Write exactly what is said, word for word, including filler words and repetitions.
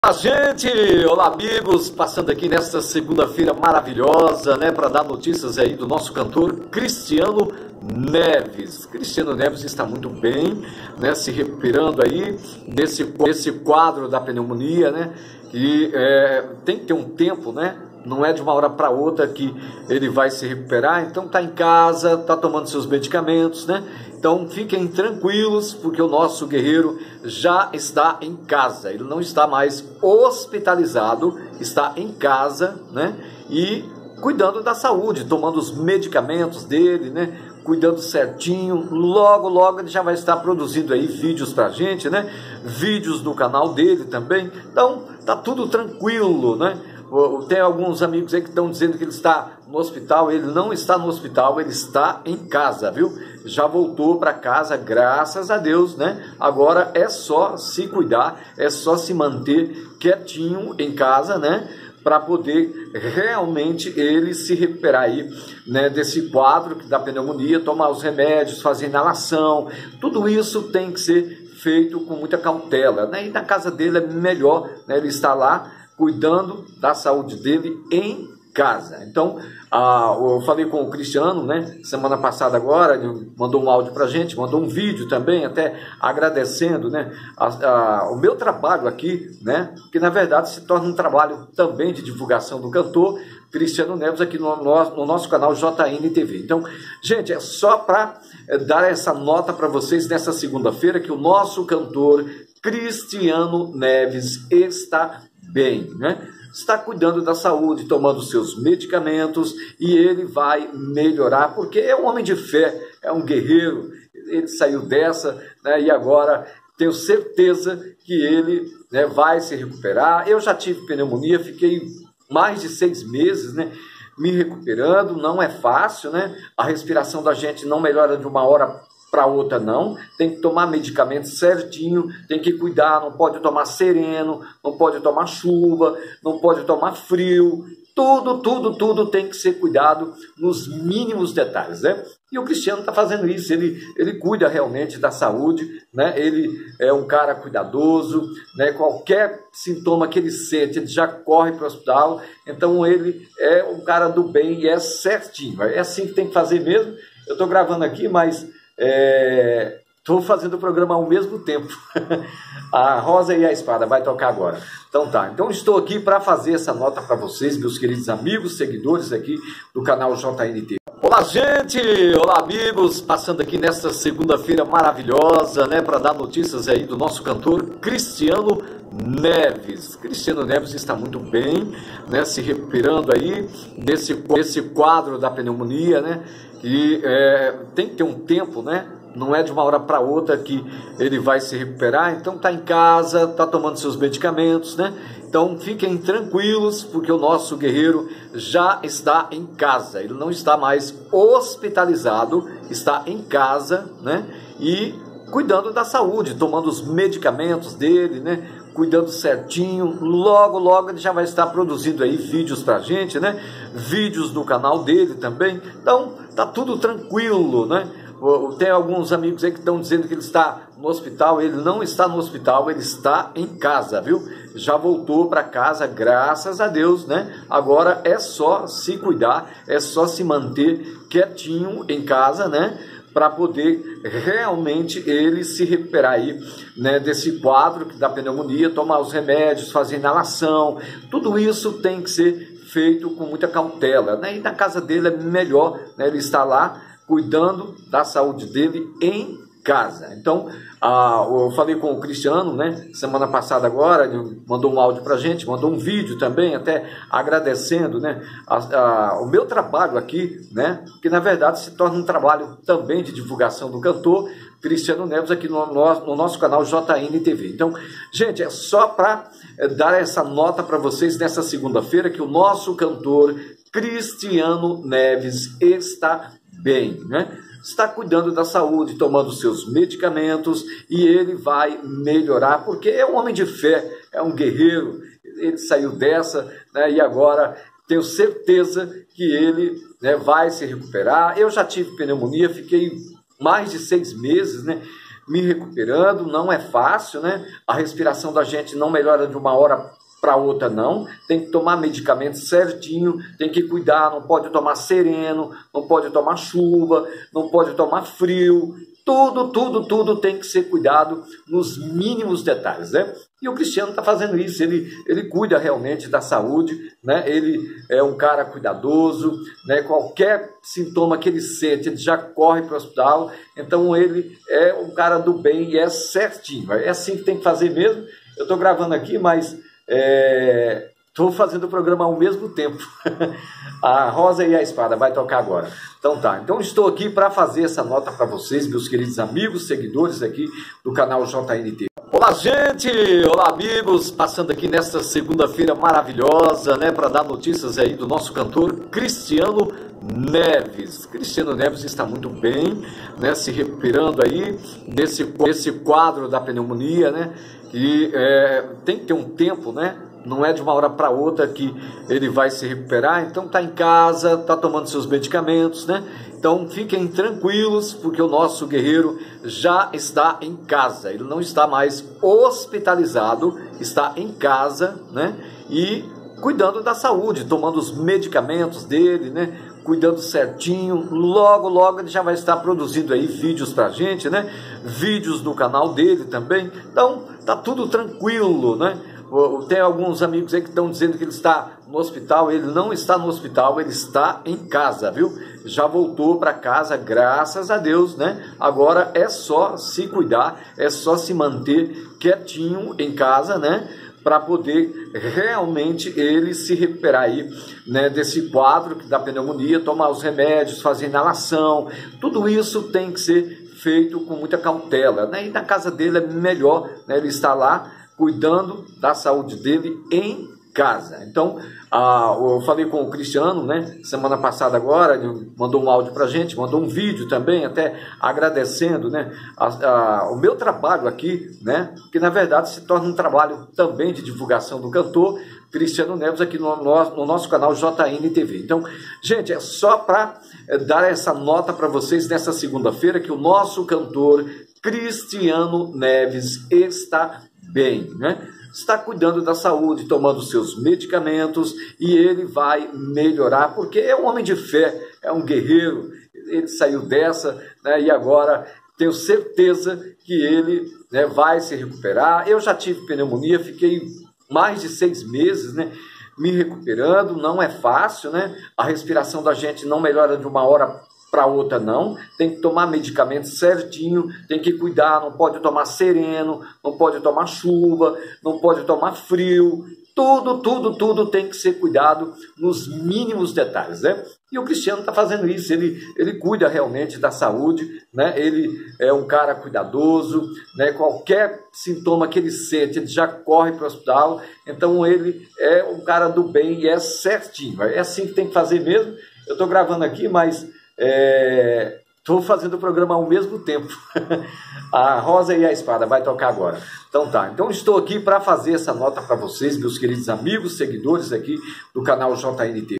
Olá, gente! Olá, amigos! Passando aqui nesta segunda-feira maravilhosa, né, para dar notícias aí do nosso cantor Cristiano Neves. Cristiano Neves está muito bem, né, se recuperando aí desse, desse quadro da pneumonia, né, e é, tem que ter um tempo, né? Não é de uma hora para outra que ele vai se recuperar, então tá em casa, tá tomando seus medicamentos, né? Então fiquem tranquilos, porque o nosso guerreiro já está em casa, ele não está mais hospitalizado, está em casa, né? E cuidando da saúde, tomando os medicamentos dele, né? Cuidando certinho, logo, logo ele já vai estar produzindo aí vídeos pra gente, né? Vídeos no canal dele também, então tá tudo tranquilo, né? Tem alguns amigos aí que estão dizendo que ele está no hospital. Ele não está no hospital, ele está em casa, viu? Já voltou para casa, graças a Deus, né? Agora é só se cuidar, é só se manter quietinho em casa, né? Para poder realmente ele se recuperar aí, né, desse quadro da pneumonia, tomar os remédios, fazer inalação, tudo isso tem que ser feito com muita cautela, né? E na casa dele é melhor, né, ele estar lá cuidando da saúde dele em casa. Então, ah, eu falei com o Cristiano, né, semana passada agora, ele mandou um áudio pra gente, mandou um vídeo também, até agradecendo, né, a, a, o meu trabalho aqui, né, que na verdade se torna um trabalho também de divulgação do cantor Cristiano Neves aqui no, no, no nosso canal J N T V. Então, gente, é só para é, dar essa nota para vocês nessa segunda-feira que o nosso cantor Cristiano Neves está bem, né? Está cuidando da saúde, tomando seus medicamentos e ele vai melhorar, porque é um homem de fé, é um guerreiro, ele saiu dessa, né, e agora tenho certeza que ele, né, vai se recuperar. Eu já tive pneumonia, fiquei mais de seis meses, né, me recuperando, não é fácil, né? A respiração da gente não melhora de uma hora para outra não, tem que tomar medicamento certinho, tem que cuidar, não pode tomar sereno, não pode tomar chuva, não pode tomar frio, tudo, tudo, tudo tem que ser cuidado nos mínimos detalhes, né? E o Cristiano está fazendo isso, ele, ele cuida realmente da saúde, né? Ele é um cara cuidadoso, né? Qualquer sintoma que ele sente, ele já corre para o hospital, então ele é um cara do bem e é certinho, é assim que tem que fazer mesmo. Eu estou gravando aqui, mas estou é, fazendo o programa ao mesmo tempo. A Rosa e a Espada vai tocar agora. Então tá, então estou aqui para fazer essa nota para vocês, meus queridos amigos, seguidores aqui do canal J N T. Olá, gente! Olá, amigos! Passando aqui nesta segunda-feira maravilhosa, né, para dar notícias aí do nosso cantor Cristiano Neves. Cristiano Neves está muito bem, né, se recuperando aí desse, desse quadro da pneumonia, né? E é, tem que ter um tempo, né? Não é de uma hora para outra que ele vai se recuperar, então tá em casa, tá tomando seus medicamentos, né? Então fiquem tranquilos, porque o nosso guerreiro já está em casa, ele não está mais hospitalizado, está em casa, né? E cuidando da saúde, tomando os medicamentos dele, né? Cuidando certinho, logo, logo ele já vai estar produzindo aí vídeos pra gente, né? Vídeos no canal dele também, então tá tudo tranquilo, né? Tem alguns amigos aí que estão dizendo que ele está no hospital, ele não está no hospital, ele está em casa, viu? Já voltou para casa, graças a Deus, né? Agora é só se cuidar, é só se manter quietinho em casa, né? Para poder realmente ele se recuperar aí, né, desse quadro da pneumonia, tomar os remédios, fazer inalação, tudo isso tem que ser feito com muita cautela, né? E na casa dele é melhor, né, ele estar lá cuidando da saúde dele em casa. Então, ah, eu falei com o Cristiano, né, semana passada agora, ele mandou um áudio pra gente, mandou um vídeo também, até agradecendo, né, a, a, o meu trabalho aqui, né, que na verdade se torna um trabalho também de divulgação do cantor Cristiano Neves aqui no, no, no nosso canal J N T V. Então, gente, é só para é, dar essa nota para vocês nessa segunda-feira que o nosso cantor Cristiano Neves está bem, né? Está cuidando da saúde, tomando seus medicamentos e ele vai melhorar, porque é um homem de fé, é um guerreiro, ele saiu dessa, né, e agora tenho certeza que ele, né, vai se recuperar. Eu já tive pneumonia, fiquei mais de seis meses, né, me recuperando, não é fácil, né? A respiração da gente não melhora de uma hora para outra não, tem que tomar medicamento certinho, tem que cuidar, não pode tomar sereno, não pode tomar chuva, não pode tomar frio, tudo, tudo, tudo tem que ser cuidado nos mínimos detalhes, né? E o Cristiano está fazendo isso, ele, ele cuida realmente da saúde, né? Ele é um cara cuidadoso, né? Qualquer sintoma que ele sente, ele já corre para o hospital, então ele é um cara do bem e é certinho, é assim que tem que fazer mesmo. Eu estou gravando aqui, mas estou é, fazendo o programa ao mesmo tempo. A Rosa e a Espada vai tocar agora. Então tá, então estou aqui para fazer essa nota para vocês, meus queridos amigos, seguidores aqui do canal J N T. Olá, gente! Olá, amigos! Passando aqui nesta segunda-feira maravilhosa, né, para dar notícias aí do nosso cantor Cristiano Neves. Cristiano Neves está muito bem, né, se recuperando aí desse, desse quadro da pneumonia, né, e é, tem que ter um tempo, né, não é de uma hora para outra que ele vai se recuperar, então está em casa, está tomando seus medicamentos, né, então fiquem tranquilos, porque o nosso guerreiro já está em casa, ele não está mais hospitalizado, está em casa, né, e cuidando da saúde, tomando os medicamentos dele, né, cuidando certinho. Logo, logo ele já vai estar produzindo aí vídeos pra gente, né, vídeos no canal dele também, então tá tudo tranquilo, né. Tem alguns amigos aí que estão dizendo que ele está no hospital, ele não está no hospital, ele está em casa, viu? Já voltou para casa, graças a Deus, né? Agora é só se cuidar, é só se manter quietinho em casa, né? Para poder realmente ele se recuperar aí, né, desse quadro da pneumonia, tomar os remédios, fazer inalação, tudo isso tem que ser feito com muita cautela, né? E na casa dele é melhor, né, ele está lá cuidando da saúde dele em casa. Então, ah, eu falei com o Cristiano, né, semana passada agora, ele mandou um áudio pra gente, mandou um vídeo também, até agradecendo, né, a, a, o meu trabalho aqui, né, que na verdade se torna um trabalho também de divulgação do cantor Cristiano Neves aqui no, no, no nosso canal J N T V. Então, gente, é só para é, dar essa nota para vocês nessa segunda-feira que o nosso cantor Cristiano Neves está bem, né? Está cuidando da saúde, tomando seus medicamentos e ele vai melhorar, porque é um homem de fé, é um guerreiro, ele saiu dessa, né, e agora tenho certeza que ele, né, vai se recuperar. Eu já tive pneumonia, fiquei mais de seis meses, né, me recuperando, não é fácil, né? A respiração da gente não melhora de uma hora para outra não, tem que tomar medicamento certinho, tem que cuidar, não pode tomar sereno, não pode tomar chuva, não pode tomar frio, tudo, tudo, tudo tem que ser cuidado nos mínimos detalhes, né? E o Cristiano está fazendo isso, ele, ele cuida realmente da saúde, né? Ele é um cara cuidadoso, né? Qualquer sintoma que ele sente, ele já corre para o hospital, então ele é um cara do bem e é certinho, é assim que tem que fazer mesmo. Eu estou gravando aqui, mas estou é, fazendo o programa ao mesmo tempo. A Rosa e a Espada vai tocar agora. Então tá, então estou aqui para fazer essa nota para vocês, meus queridos amigos, seguidores aqui do canal J N T.